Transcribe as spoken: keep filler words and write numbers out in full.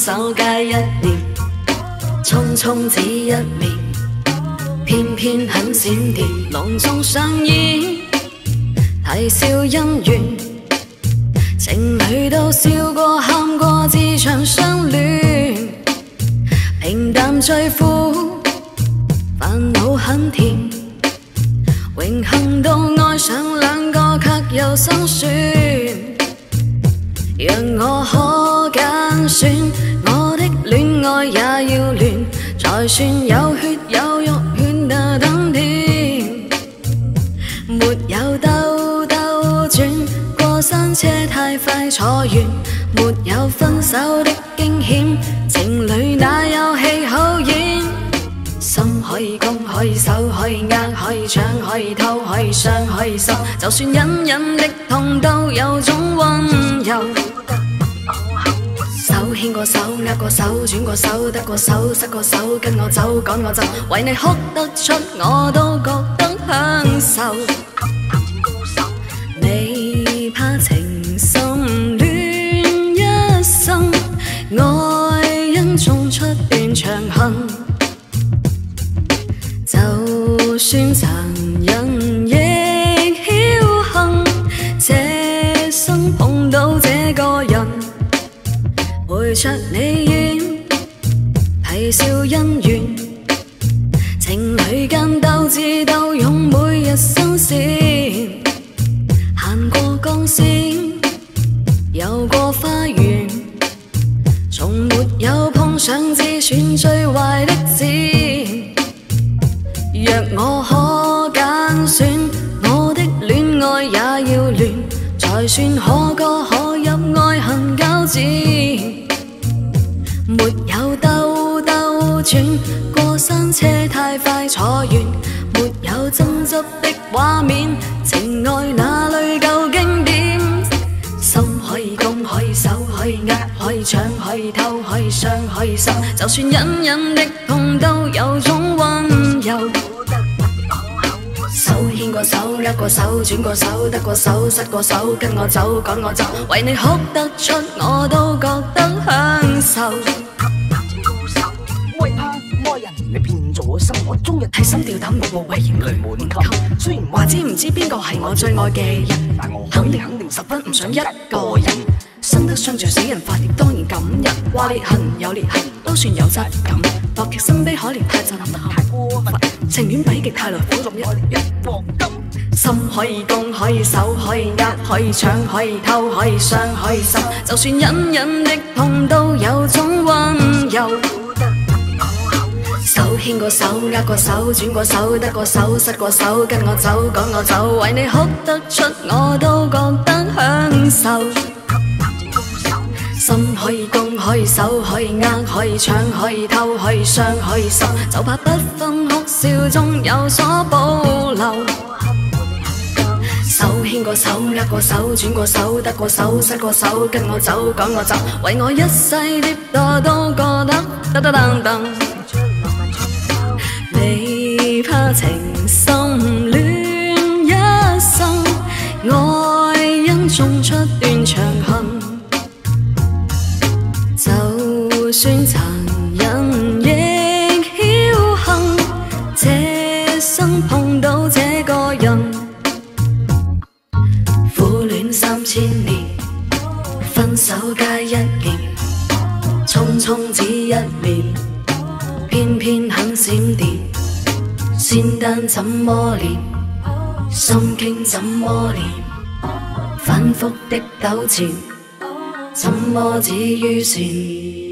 手皆一念，匆匆只一面，偏偏很閃電，隆重上演，啼笑姻緣，情侶都笑過喊過，自長相戀，平淡最苦，煩惱很甜，榮幸到愛上兩個，卻又心酸。讓我可揀選，我的戀愛也要亂，才算有血有肉，勸得等甜。沒有兜兜轉，過山車太快坐完，沒有分手的驚險，情侶哪有戲好演？心可以攻，可以守，可以握，可以搶，可以偷，可以傷，可以心，就算隱隱的痛都有種溫柔。手牽過手，握過手，轉過手，得過手，失過手，跟我走，趕我走，為你哭得出，我都覺得享受。你怕情深戀一生，愛因種出段長恨。就算殘忍亦僥倖，這生碰到這個人，陪着你演，啼笑姻緣，情侶間鬥智鬥勇，每日新鮮，行過鋼線，遊過花園，從沒有碰上自選最壞的箭。若我可揀選，我的戀愛也要亂，才算可歌可泣，愛恨交戰。沒有兜兜轉，過山車太快坐完，沒有爭執的畫面，情愛哪裏夠經典？心可以攻，可以守，可以握，可以搶，可以偷，可以傷，可以心，就算隱隱的痛都有種溫柔。手牽過手，握過手，轉過手，得過手，失過手，跟我走，趕我走，為你哭得出，我都覺得享受。 為怕愛人，你變咗心，我終日提心吊膽，步步為營淚滿襟。雖然話知唔知邊個係我最愛嘅人，但我肯定肯定十分唔想一個人。生得傷著死人發帖，當然感人。話裂痕有裂痕，都算有質感。樂極生悲，可憐太震撼，太過分。情願比極太耐，苦樂一一鑊金。心可以攻，可以守，可以握，可以搶，可以偷，可以傷，可以心，就算隱隱的痛都有種溫柔。手牽過手，握過手，轉過手，得過手，失過手，跟我走，趕我走，為你哭得出，我都覺得享受。心可以攻，可以守，可以握，可以搶，可以偷，可以傷，可以心，就怕不分哭笑中有所保留。手牽過手，握過手，轉過手，得過手，失過手，跟我走，趕我走，為我一世跌墮都覺得得得噔噔。你怕情深戀一生，愛因種出段長恨。就算殘忍亦僥倖，這生碰到這個人，苦戀三千年，分手皆一念，匆匆只一面，偏偏很閃電。仙丹怎麼練，心經怎麼練，反覆的糾纏，怎麼止於善？